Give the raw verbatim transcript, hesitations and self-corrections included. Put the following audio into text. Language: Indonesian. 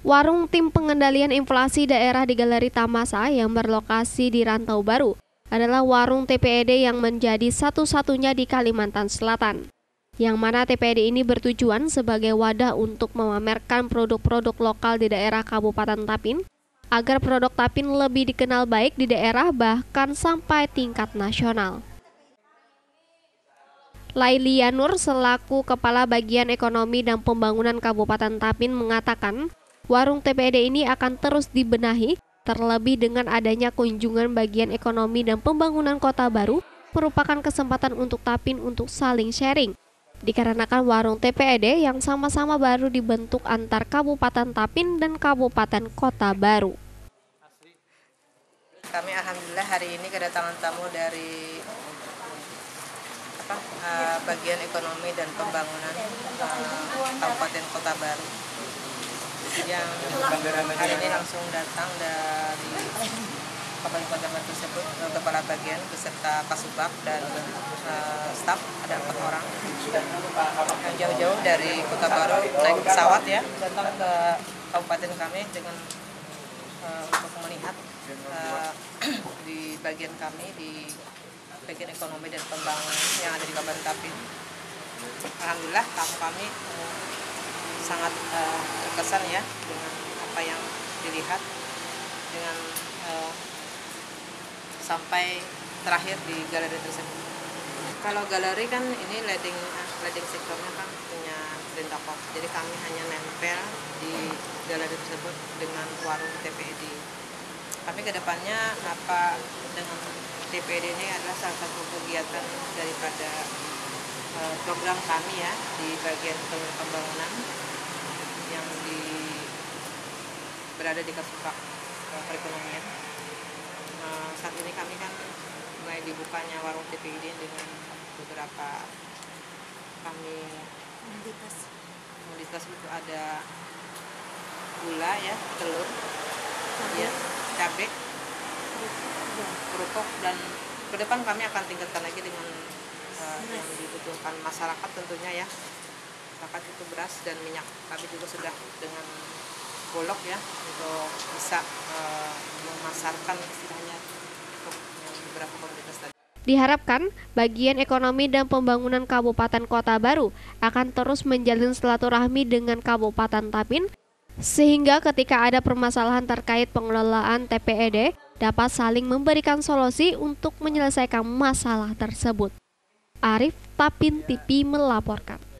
Warung Tim Pengendalian Inflasi Daerah di Galeri Tamasa yang berlokasi di Rantau Baru adalah warung T P E D yang menjadi satu-satunya di Kalimantan Selatan. Yang mana T P E D ini bertujuan sebagai wadah untuk memamerkan produk-produk lokal di daerah Kabupaten Tapin, agar produk Tapin lebih dikenal baik di daerah bahkan sampai tingkat nasional. Lailia Nur selaku Kepala Bagian Ekonomi dan Pembangunan Kabupaten Tapin mengatakan, warung T P E D ini akan terus dibenahi, terlebih dengan adanya kunjungan Bagian Ekonomi dan Pembangunan Kota Baru merupakan kesempatan untuk Tapin untuk saling sharing. Dikarenakan warung T P E D yang sama-sama baru dibentuk antar Kabupaten Tapin dan Kabupaten Kota Baru. Kami alhamdulillah hari ini kedatangan tamu dari apa, uh, Bagian Ekonomi dan Pembangunan uh, Kabupaten Kota Baru, yang hari ini langsung datang dari kabupaten kota tersebut, kepala bagian beserta Kasubag dan uh, staf, ada empat orang yang jauh-jauh dari Kota Baru naik pesawat ya datang ke kabupaten kami dengan uh, untuk melihat uh, di bagian kami di Bagian Ekonomi dan Pembangunan yang ada di Kabupaten Tapin. Alhamdulillah tamu kami uh, sangat uh, terkesan ya dengan apa yang dilihat, dengan uh, sampai terakhir di galeri tersebut. Kalau galeri kan ini leading leading sektornya kan punya perintah kos, jadi kami hanya nempel di galeri tersebut dengan warung T P E D. Tapi kedepannya apa dengan T P E D ini adalah salah satu kegiatan daripada uh, program kami ya di bagian pembangunan yang di berada di Kasubag uh, perekonomian. Uh, saat ini kami kan mulai dibukanya warung T P E D dengan beberapa kami komoditas. Komoditas itu ada gula ya, telur, ya, cabai, kerupuk, dan ke depan kami akan tingkatkan lagi dengan uh, yang dibutuhkan masyarakat tentunya ya. Masyarakat itu beras dan minyak. Kami juga sudah dengan Bulog ya untuk bisa uh, memasarkan istilahnya untuk beberapa komoditas tadi. Diharapkan Bagian Ekonomi dan Pembangunan Kabupaten Kota Baru akan terus menjalin silaturahmi dengan Kabupaten Tapin, sehingga ketika ada permasalahan terkait pengelolaan T P E D dapat saling memberikan solusi untuk menyelesaikan masalah tersebut. Arif, Tapin T V melaporkan.